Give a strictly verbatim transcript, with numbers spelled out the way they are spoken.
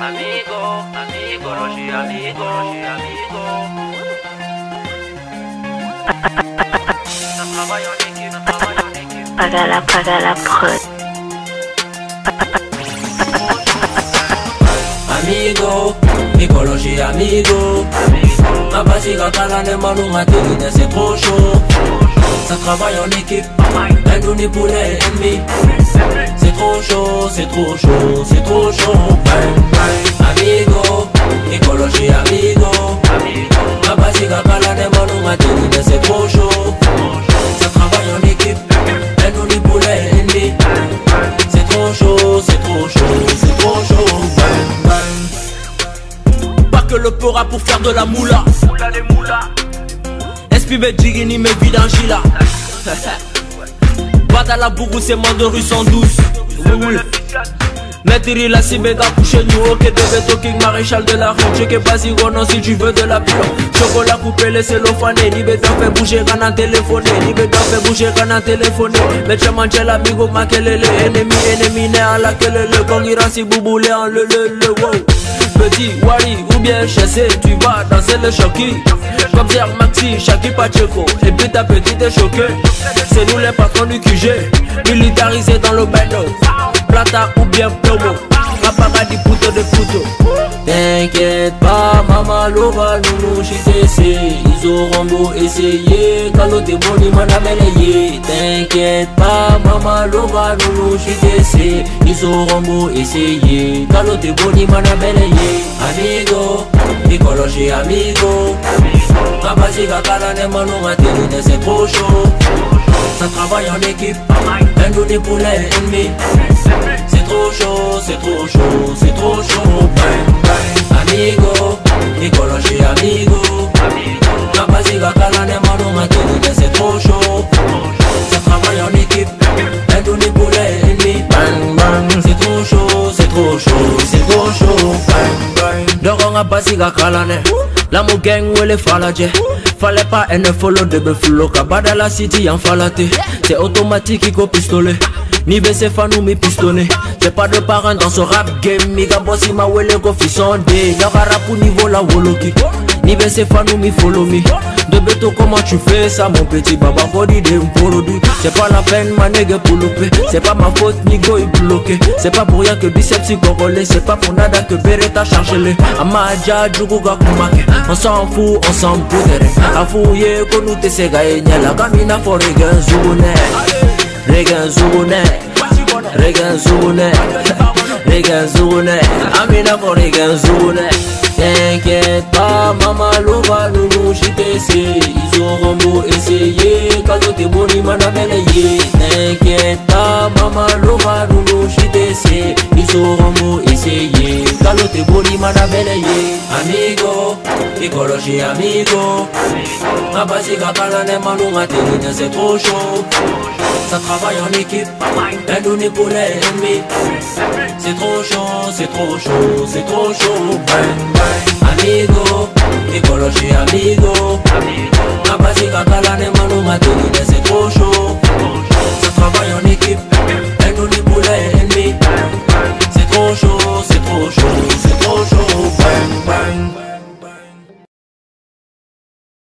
amigo, amigo, Roger, amigo, Roger, amigo. Ça travaille en équipe, ça travaille en équipe. Pagala, pagala, prod. Amigo, écologie amigo. Ma basique à calane, manou, ma télé, c'est trop chaud. Ça travaille en équipe, un nous pour les ennemis. C'est trop chaud, c'est trop chaud, c'est trop chaud. Amigo, écologie amigo. Ma basique à calane, manou, ma télé, c'est trop chaud. Ça travaille en équipe, un nous pour les ennemis. C'est trop chaud, c'est trop chaud, c'est trop chaud. Pas que le pora pour faire de la moula. Moula les moulas. S P B Jigini me vide en gila. Bada la bourou c'est moins de rue cent douze. Mettiri la cibéga couché nous ok de talking maréchal de la route. J'ai que basigo non si tu veux de la pure. Chocolat coupé les cellophanes. Ni béton fait bouger quand on téléphoné. Ni béton fait bouger quand on téléphoné. Mais tu manges l'amigo makelele. Ennemi ennemi né à la kelele. Quand il si bouboulé en le le le wow. Petit Wally ou bien chassé, tu vas danser le choki. Comme Pierre Maxi, Shaki Pacheco. Et puis ta petite est choquée. C'est nous les patrons du Q G. Militarisés dans le bando. Plata ou bien plomo. Ma paradis puto de puto. T'inquiète pas, maman lova nous chitessé. Ils auront beau essayer. Quand t'es bon, ils m'en amènent. T'inquiète pas, maman lova nous chitessé. Ils auront beau essayer. Quand t'es bon, ils m'en amènent. Amigo, écologie amigo. Ma basique à calane, manou, ma télé, c'est trop chaud. Ça travaille en équipe, un nous pour les ennemis. C'est trop chaud, c'est trop chaud, c'est trop chaud. Amigo, écologie amigo. Ma basique à calane, manou, ma télé, c'est trop chaud. Ça travaille en équipe, un nous pour les ennemis. C'est trop chaud, c'est trop chaud, c'est trop chaud. Doron a basique à calane. La mou gang ou les faladje. Fallait pas un follow de befulo. Kabada la city en falate. C'est automatique il pistolet. Mi bese fanou mi pistonné. J'ai pas de parents dans ce rap game. Mi gabossi ma wele go fisondé. Y'a rap au niveau la woloki. Ni bese fanou mi follow me. De béto comment tu fais ça mon petit baba body de m'polodi. C'est pas la peine ma nègre pour louper. C'est pas ma faute ni go il bloqué. C'est pas pour rien que biceps si gorolé. C'est pas pour nada que Beretta charge les. Amadja djuguga kumake. On s'en fout, on s'en fout. A fouiller qu'on nous te segaye. La gamina for regan zoune. Regan zoune. Regan zoune. Regan zoune. Amina for regan zoune. T'inquiète pas, maman lova nous chitessé. Ils auront beau essayer. Quand t'es bon, ils m'en amènent. T'inquiète pas, maman lova nous chitessé. Ils auront beau essayer. Quand t'es bon, ils m'en amènent. Amigo, écologie amigo. Ma basique à calane, manou, ma télé, c'est trop chaud. Ça travaille en équipe, un donné pour les ennemis. C'est trop chaud, c'est trop chaud, c'est trop chaud. Amigo, écologie amigo. Ma basique à calane, manou, ma télé,